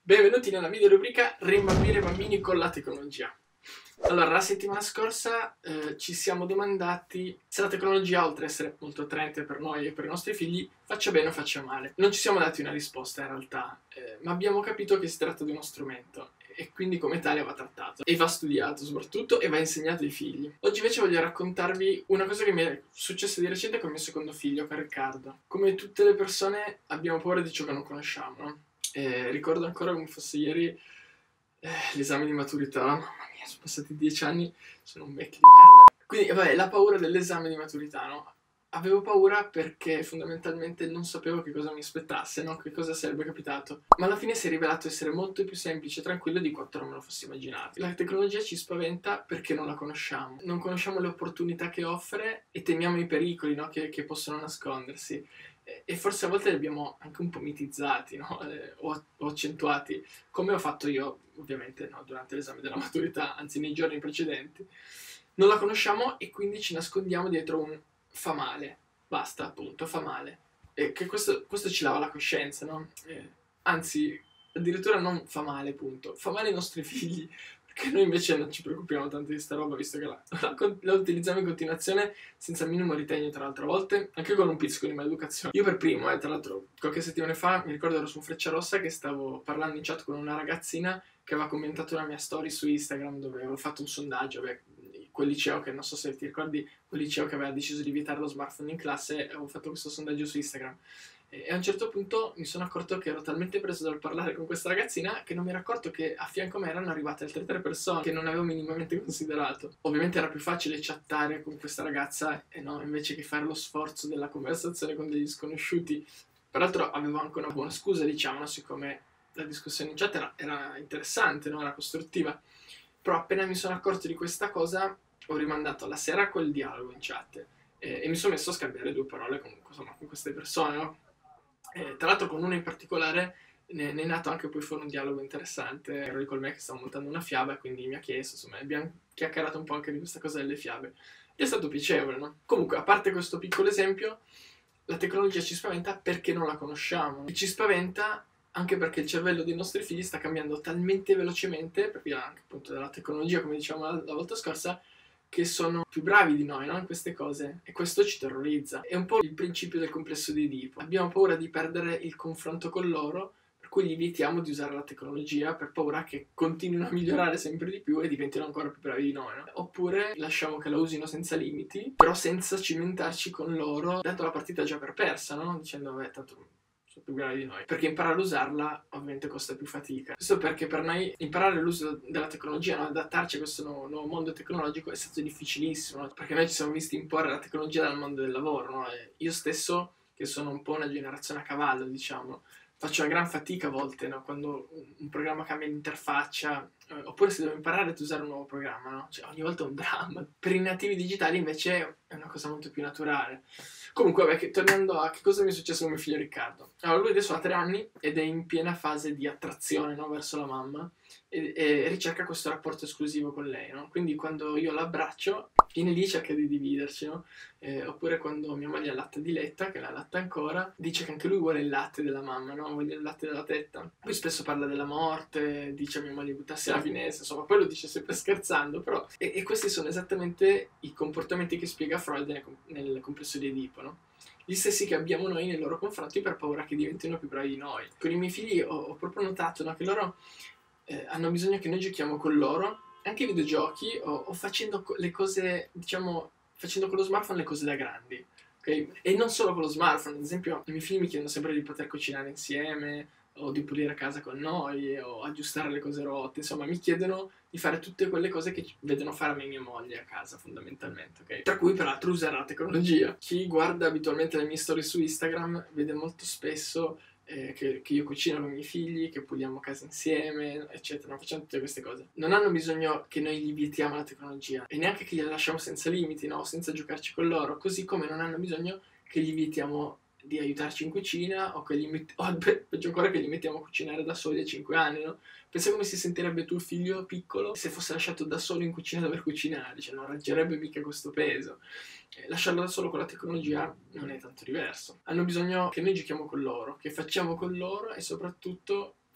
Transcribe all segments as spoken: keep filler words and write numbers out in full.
Benvenuti nella video rubrica Rimbambire bambini con la tecnologia. Allora, la settimana scorsa eh, ci siamo domandati se la tecnologia, oltre ad essere molto attraente per noi e per i nostri figli, faccia bene o faccia male. Non ci siamo dati una risposta in realtà, eh, ma abbiamo capito che si tratta di uno strumento e quindi come tale va trattato e va studiato soprattutto e va insegnato ai figli. Oggi invece voglio raccontarvi una cosa che mi è successa di recente con il mio secondo figlio, con Riccardo. Come tutte le persone abbiamo paura di ciò che non conosciamo, no? Eh, ricordo ancora come fosse ieri eh, l'esame di maturità. Mamma mia, sono passati dieci anni, sono un vecchio di merda. Quindi, vabbè, la paura dell'esame di maturità, no? Avevo paura perché fondamentalmente non sapevo che cosa mi aspettasse, no? Che cosa sarebbe capitato. Ma alla fine si è rivelato essere molto più semplice e tranquillo di quanto non me lo fossi immaginato. La tecnologia ci spaventa perché non la conosciamo. Non conosciamo le opportunità che offre e temiamo i pericoli, no? Che, che possono nascondersi. E forse a volte li abbiamo anche un po' mitizzati, no? eh, o, o accentuati, come ho fatto io, ovviamente, no? Durante l'esame della maturità, anzi nei giorni precedenti. Non la conosciamo e quindi ci nascondiamo dietro un fa male, basta, appunto, fa male. E che questo, questo ci lava la coscienza, no? Eh, anzi, addirittura non fa male, appunto, fa male ai nostri figli, perché noi invece non ci preoccupiamo tanto di sta roba, visto che la, la, la utilizziamo in continuazione senza minimo ritegno, tra l'altro, a volte anche con un pizzico di maleducazione. Io per primo, eh, tra l'altro, qualche settimana fa, mi ricordo ero su un Frecciarossa che stavo parlando in chat con una ragazzina che aveva commentato una mia story su Instagram dove avevo fatto un sondaggio, beh, quel liceo che, non so se ti ricordi, quel liceo che aveva deciso di vietare lo smartphone in classe, avevo fatto questo sondaggio su Instagram. E a un certo punto mi sono accorto che ero talmente preso dal parlare con questa ragazzina che non mi ero accorto che a fianco a me erano arrivate altre tre persone che non avevo minimamente considerato. Ovviamente era più facile chattare con questa ragazza e no, invece che fare lo sforzo della conversazione con degli sconosciuti. Peraltro avevo anche una buona scusa, diciamo, no? Siccome la discussione in chat era, era interessante, no? Era costruttiva. Però appena mi sono accorto di questa cosa ho rimandato alla sera quel dialogo in chat e, e mi sono messo a scambiare due parole con, insomma, con queste persone, no? Eh, tra l'altro con una in particolare ne, ne è nato anche poi fuori un dialogo interessante. Ero lì con me che stavo montando una fiaba e quindi mi ha chiesto, insomma, abbiamo chiacchierato un po' anche di questa cosa delle fiabe. Ed è stato piacevole, no? Comunque, a parte questo piccolo esempio, la tecnologia ci spaventa perché non la conosciamo. E ci spaventa anche perché il cervello dei nostri figli sta cambiando talmente velocemente, per via anche appunto della tecnologia, come dicevamo la, la volta scorsa, che sono più bravi di noi, no? In queste cose, e questo ci terrorizza. È un po' il principio del complesso di Edipo. Abbiamo paura di perdere il confronto con loro, per cui gli vietiamo di usare la tecnologia per paura che continuino a migliorare sempre di più e diventino ancora più bravi di noi, no? Oppure lasciamo che la usino senza limiti, però senza cimentarci con loro, dando la partita già per persa, no? Dicendo, beh, tanto sono più bravi di noi, perché imparare a usarla ovviamente costa più fatica. Questo perché per noi imparare l'uso della tecnologia, no? Adattarci a questo nuovo, nuovo mondo tecnologico è stato difficilissimo, no? Perché noi ci siamo visti imporre la tecnologia dal mondo del lavoro, no? E io stesso, che sono un po' una generazione a cavallo, diciamo, faccio una gran fatica a volte, no? Quando un, un programma cambia l'interfaccia, eh, oppure se devo imparare ad usare un nuovo programma, no? Cioè ogni volta è un dramma. Per i nativi digitali invece è una cosa molto più naturale. Comunque, vabbè, che, tornando a che cosa mi è successo con mio figlio Riccardo. Allora, lui adesso ha tre anni ed è in piena fase di attrazione, no? Verso la mamma e, e ricerca questo rapporto esclusivo con lei, no? Quindi quando io l'abbraccio, viene lì, cerca di dividerci, no? Eh, oppure quando mia moglie allatta di letta, che la latta ancora, dice che anche lui vuole il latte della mamma, no? Vuole il latte della tetta. Poi spesso parla della morte, dice a mia moglie buttarsi alla finestra, insomma, poi lo dice sempre scherzando, però... E, e questi sono esattamente i comportamenti che spiega Freud nel, nel complesso di Edipo, no? Gli stessi che abbiamo noi nei loro confronti per paura che diventino più bravi di noi. Con i miei figli ho, ho proprio notato, no, che loro eh, hanno bisogno che noi giochiamo con loro, anche ai videogiochi, o, o facendo le cose, diciamo, facendo con lo smartphone le cose da grandi, ok? E non solo con lo smartphone, ad esempio i miei figli mi chiedono sempre di poter cucinare insieme, o di pulire a casa con noi, o aggiustare le cose rotte, insomma mi chiedono di fare tutte quelle cose che vedono fare a me e mia moglie a casa fondamentalmente, ok? Tra cui peraltro usare la tecnologia. Chi guarda abitualmente le mie storie su Instagram vede molto spesso eh, che, che io cucino con i miei figli, che puliamo casa insieme, eccetera, facciamo tutte queste cose. Non hanno bisogno che noi gli vietiamo la tecnologia e neanche che gliela lasciamo senza limiti, no? Senza giocarci con loro, così come non hanno bisogno che gli vietiamo di aiutarci in cucina o che gli met- o peggio ancora che li mettiamo a cucinare da soli a cinque anni, no? Pensa come si sentirebbe tuo figlio piccolo se fosse lasciato da solo in cucina a dover cucinare, cioè non reggerebbe mica questo peso. Eh, lasciarlo da solo con la tecnologia non è tanto diverso. Hanno bisogno che noi giochiamo con loro, che facciamo con loro e soprattutto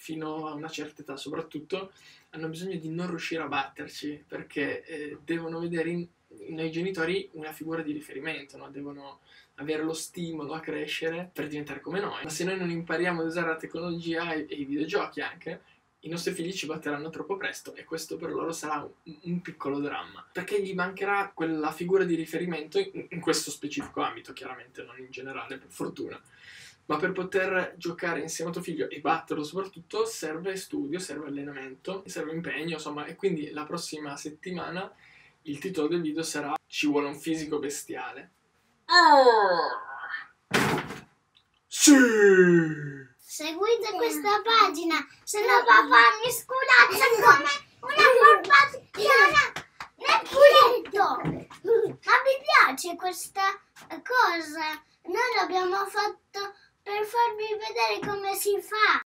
fino a una certa età soprattutto, hanno bisogno di non riuscire a batterci, perché eh, devono vedere in, nei genitori una figura di riferimento, no? Devono avere lo stimolo a crescere per diventare come noi. Ma se noi non impariamo ad usare la tecnologia e, e i videogiochi anche, i nostri figli ci batteranno troppo presto e questo per loro sarà un, un piccolo dramma, perché gli mancherà quella figura di riferimento in, in questo specifico ambito, chiaramente non in generale, per fortuna. Ma per poter giocare insieme a tuo figlio e batterlo soprattutto serve studio, serve allenamento, serve impegno, insomma, e quindi la prossima settimana il titolo del video sarà "Ci vuole un fisico bestiale". Oh! Sì! Seguite questa pagina, se no papà mi sculaccia come una polpazzina nel culetto. Ma mi piace questa cosa, noi l'abbiamo fatto per farvi vedere come si fa.